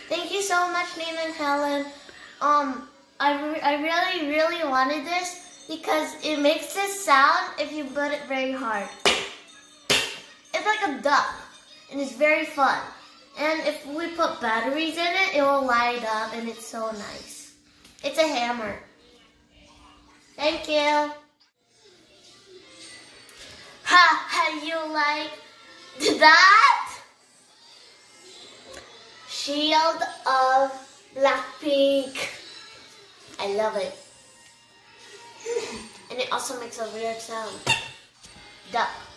Thank you so much, Nina and Helen. I really wanted this because it makes this sound if you put it very hard. It's like a duck, and it's very fun. And if we put batteries in it, it will light up, and it's so nice. It's a hammer. Thank you. Ha, you like that? Shield of Blackpink. I love it. And it also makes a weird sound. Duck.